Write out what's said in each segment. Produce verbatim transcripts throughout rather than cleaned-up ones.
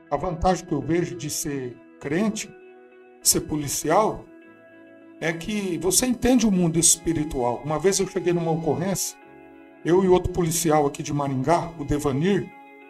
A vantagem que eu vejo de ser crente, ser policial, é que você entende o mundo espiritual. Uma vez eu cheguei numa ocorrência, eu e outro policial aqui de Maringá, o Devanir,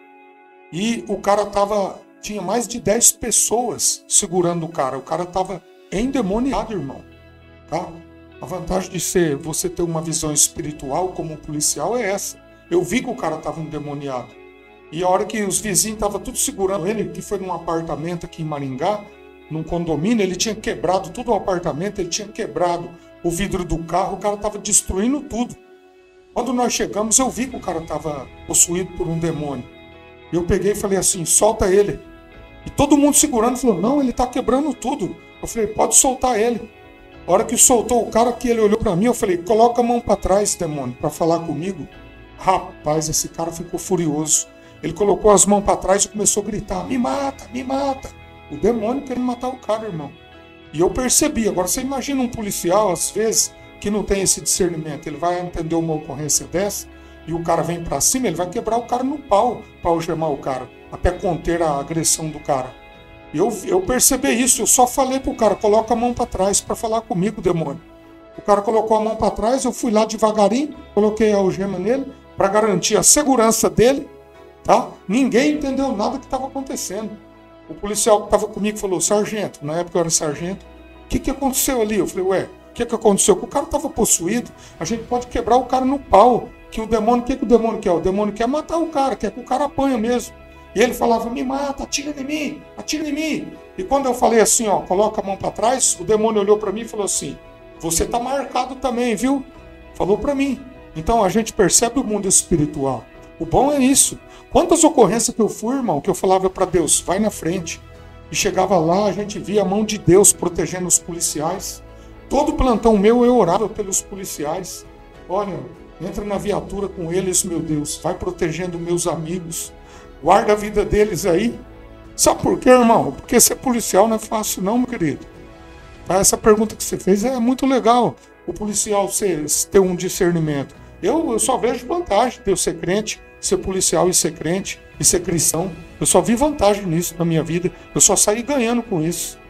e o cara tava, tinha mais de dez pessoas segurando o cara. O cara tava endemoniado, irmão. Tá? A vantagem de ser, você ter uma visão espiritual como policial é essa. Eu vi que o cara tava endemoniado. E a hora que os vizinhos estavam tudo segurando ele, que foi num apartamento aqui em Maringá, num condomínio, ele tinha quebrado todo o apartamento, ele tinha quebrado o vidro do carro, o cara estava destruindo tudo. Quando nós chegamos, eu vi que o cara estava possuído por um demônio. Eu peguei e falei assim, solta ele. E todo mundo segurando, falou, não, ele está quebrando tudo. Eu falei, pode soltar ele. A hora que soltou o cara, que ele olhou para mim, eu falei, coloca a mão para trás, demônio, para falar comigo. Rapaz, esse cara ficou furioso. Ele colocou as mãos para trás e começou a gritar, me mata, me mata. O demônio querendo matar o cara, irmão. E eu percebi. Agora, você imagina um policial, às vezes, que não tem esse discernimento. Ele vai entender uma ocorrência dessa e o cara vem para cima, ele vai quebrar o cara no pau para algemar o cara, até conter a agressão do cara. E eu, eu percebi isso. Eu só falei pro cara, coloca a mão para trás para falar comigo, demônio. O cara colocou a mão para trás, eu fui lá devagarinho, coloquei a algema nele para garantir a segurança dele. Tá? Ninguém entendeu nada que estava acontecendo. O policial que estava comigo falou, sargento, na época eu era sargento, o que, que aconteceu ali? Eu falei, ué, o que, que aconteceu? Que o cara estava possuído, a gente pode quebrar o cara no pau, que o demônio, o que, que o demônio quer? O demônio quer matar o cara, quer que o cara apanha mesmo. E ele falava, me mata, atira em mim, atira em mim. E quando eu falei assim, ó, coloca a mão para trás, o demônio olhou para mim e falou assim, você tá marcado também, viu? Falou para mim. Então a gente percebe o mundo espiritual. O bom é isso. Quantas ocorrências que eu fui, irmão, que eu falava para Deus, vai na frente. E chegava lá, a gente via a mão de Deus protegendo os policiais. Todo plantão meu eu orava pelos policiais. Olha, entra na viatura com eles, meu Deus, vai protegendo meus amigos. Guarda a vida deles aí. Sabe por quê, irmão? Porque ser policial não é fácil não, meu querido. Essa pergunta que você fez é muito legal. O policial ser, ter um discernimento. Eu, eu só vejo vantagem de eu ser crente, ser policial e ser crente, e ser cristão. Eu só vi vantagem nisso na minha vida. Eu só saí ganhando com isso.